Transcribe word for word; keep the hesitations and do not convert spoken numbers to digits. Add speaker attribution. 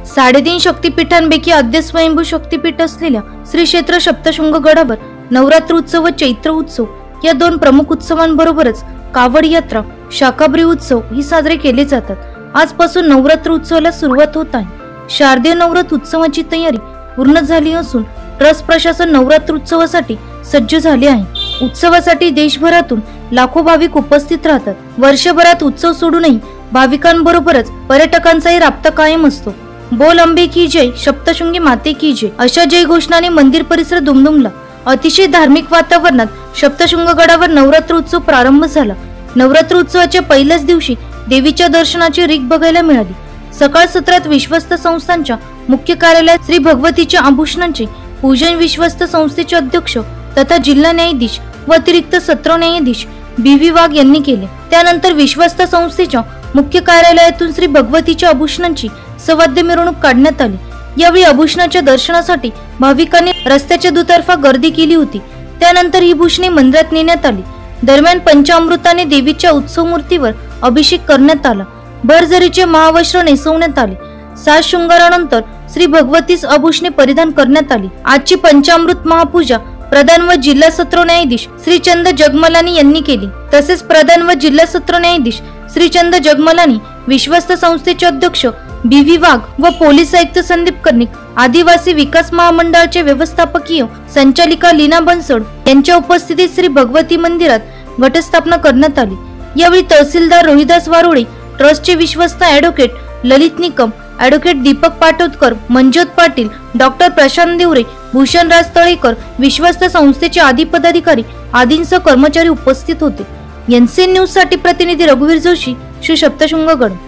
Speaker 1: साडेतीन शक्तिपीठांपैकी आद्य स्वयंभू शक्तिपीठ असलेल्या श्री क्षेत्र सप्तशृंगगडावर नवरात्र उत्सव व चैत्र उत्सव या दोन प्रमुख उत्सवांबरोबरच कावड यात्रा, शाकंभरी उत्सव ही साजरे केले जातात। आजपासून नवरात्र उत्सवाला सुरुवात होत आहे। शारदीय नवरात्र उत्सवाची तयारी पूर्ण झाली असून ट्रस्ट प्रशासन नवरात्र उत्सवासाठी सज्ज झाले आहे। उत्सवासाठी देशभरातून लाखो भाविक उपस्थित राहतात। वर्षभरात उत्सव सोडूनही भाविकांबरोबरच पर्यटकांचाही राबता कायम असतो। बोल अंबे की जय, सप्तशृंगी माते की जय अशा जय घोषणाने मंदिर परिसर दुमदुमला। अतिशय धार्मिक वातावरणात सप्तशृंगगडावर नवरात्र उत्सव प्रारंभ झाला। नवरात्र उत्सवाच्या पहिल्याच दिवशी देवीच्या दर्शनाची रीत बघायला मिळाली। सकाळ सत्रात विश्वस्त संस्थांच्या मुख्य कार्यालयात श्री भगवतीच्या आभूषणांचे पूजन विश्वस्त संस्थेचे अध्यक्ष तथा जिल्हा न्यायाधीश व अतिरिक्त सत्र न्यायाधीश बी व्ही वाघ यांनी केले। त्यानंतर विश्वस्त संस्थेच्या मुख्य कार्यालयातून श्री भगवतीच्या आभूषणांची सवाद्य मिरवणूक काढण्यात आली। यावेळी आभूषणाच्या दर्शनासाठी भाविकांनी रस्त्याच्या दुतर्फा गर्दी केली होती। त्यानंतर ही भूषणे मंदिरात नेण्यात आली। दरम्यान पंचामृताने देवीच्या उत्सव मूर्तीवर अभिषेक करण्यात आला। भरजरीचे महावस्त्र नेसवण्यात आले। साज शृंगारानंतर श्री भगवतीस आभूषणे परिधान करण्यात आली। आजची पंचामृत महापूजा प्रधान व जिल्हा सत्र न्यायाधीश श्रीचंद जगमलानी यांनी केली। तसेच प्रधान व जिल्हा सत्र न्यायाधीश श्रीचंद जगमलानी, विश्वस्त संस्थेचे अध्यक्ष बी व्ही वाघ व पोलीस आयुक्त संदीप कर्णिक, आदिवासी विकास महामंडळाचे व्यवस्थापकीय संचालिका लीना बनसोड यांच्या उपस्थितीत श्री भगवती मंदिरात घटस्थापना करण्यात आली। यावेळी तहसीलदार रोहिदास वारोळे, ट्रस्टचे विश्वस्त advocate Lalit Nikam, advocate Deepak Patodkar, Manjot Patil, doctor Prashant Deore, Bhushan Raj Talekar, विश्वस्त संस्थेचे आदी पदाधिकारी आदींसह कर्मचारी उपस्थित होते। एन सी एन न्यूज साठी प्रतिनिधी रघुवीर जोशी, श्री सप्तशृंगगड।